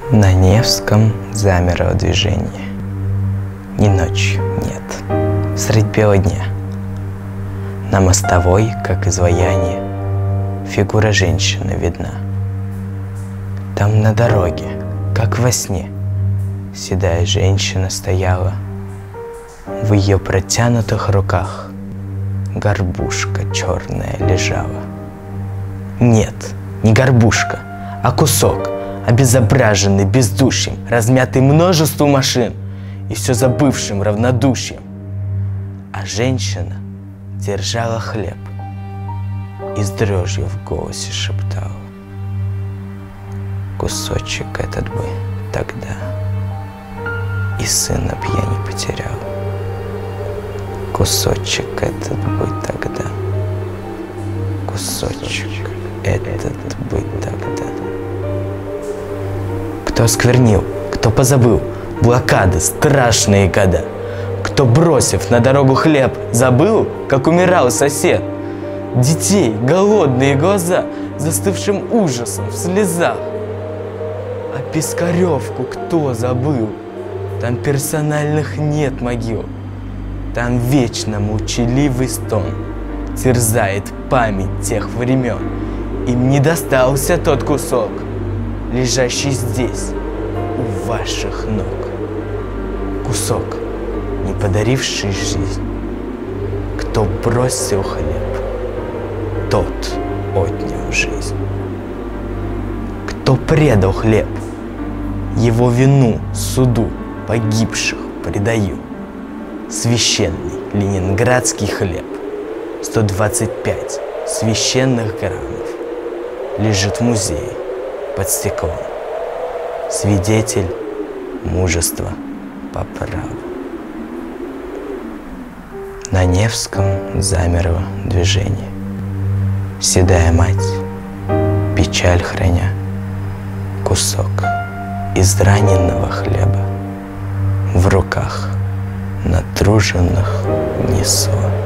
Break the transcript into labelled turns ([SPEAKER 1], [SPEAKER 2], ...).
[SPEAKER 1] На Невском замерло движение. Ни ночью, нет, средь бела дня. На мостовой, как изваяние, фигура женщины видна. Там на дороге, как во сне, седая женщина стояла. В ее протянутых руках горбушка черная лежала. Нет, не горбушка, а кусок, обезображенный бездушием, размятый множеством машин и все забывшим равнодушием. А женщина держала хлеб и с дрожью в голосе шептала: кусочек этот бы тогда и сына б я не потерял. Кусочек этот бы тогда, кусочек этот бы тогда. Кто осквернил, кто позабыл блокады, страшные года. Кто, бросив на дорогу хлеб, забыл, как умирал сосед. Детей, голодные глаза, застывшим ужасом в слезах. А Пискаревку кто забыл? Там персональных нет могил. Там вечно молчаливый стон терзает память тех времен. Им не достался тот кусок, лежащий здесь, у ваших ног. Кусок, не подаривший жизнь. Кто бросил хлеб, тот отнял жизнь. Кто предал хлеб, его вину суду погибших предаю. Священный ленинградский хлеб, 125 священных граммов, лежит в музее под стеклом. Свидетель мужества по праву. На Невском замерло движение. Седая мать, печаль храня, кусок израненного хлеба в руках натруженных несла.